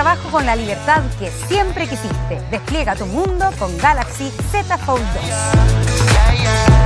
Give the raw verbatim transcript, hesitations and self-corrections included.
trabajo con la libertad que siempre quisiste. Despliega tu mundo con Galaxy Z Fold dos.